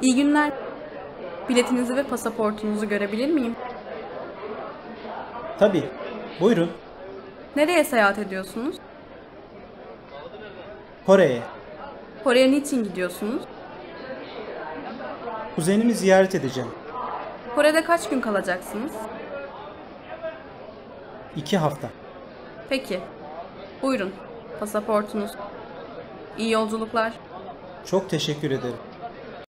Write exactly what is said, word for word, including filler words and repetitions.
İyi günler. Biletinizi ve pasaportunuzu görebilir miyim? Tabii. Buyurun. Nereye seyahat ediyorsunuz? Kore'ye. Kore'ye niçin gidiyorsunuz? Kuzenimi ziyaret edeceğim. Kore'de kaç gün kalacaksınız? İki hafta. Peki. Buyurun. Pasaportunuz. İyi yolculuklar. Çok teşekkür ederim.